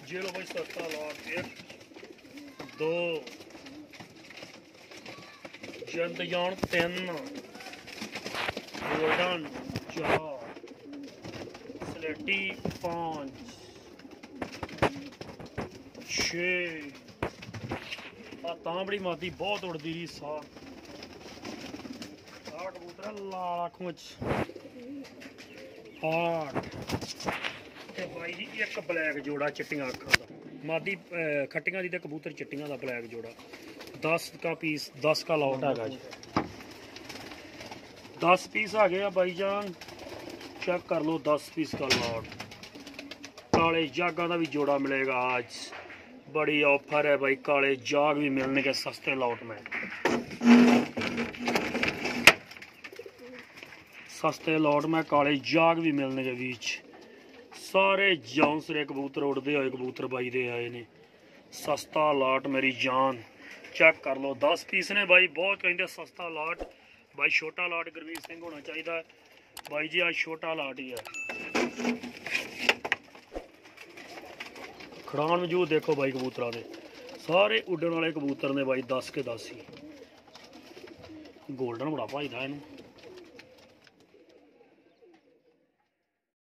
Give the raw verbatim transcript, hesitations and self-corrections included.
ये लो भाई सस्ता लॉट, एक दो चंद्रयान तीन, गोल्डन चार, स्लेटी पाँच, छे, तांबड़ी मादी बहुत उड़ती रही सात, आठ कबूतर लाल अखों आठ, भाई जी एक ब्लैक जोड़ा चिट्टियां अखां का मादी खट्टियां दी ते कबूतर चिट्टियां दा ब्लैक जोड़ा दस का पीस दस का लॉट है जी। दस पीस आ गए भाईजान, चेक कर लो दस पीस का लॉट। काले जागा का भी जोड़ा मिलेगा आज, बड़ी ऑफर है भाई, काले जाग भी मिलने के सस्ते लॉट में, सस्ते लॉट में काले जाग भी मिलने के बीच। सारे जौनसरे कबूतर उड़ते हुए कबूतर बाई दे आए ने, सस्ता लॉट मेरी जान, चेक कर लो दस पीस ने भाई, बहुत कहते सस्ता लॉट भाई, छोटा लॉट गुरमीत सिंह होना चाहिए भाई जी, आज छोटा लॉट ही है। खड़ान मौजूद देखो भाई कबूतरा दे, सारे उड्डण वाले कबूतर ने भाई, दस के दस ही। गोल्डन बड़ा भाईदा इनू।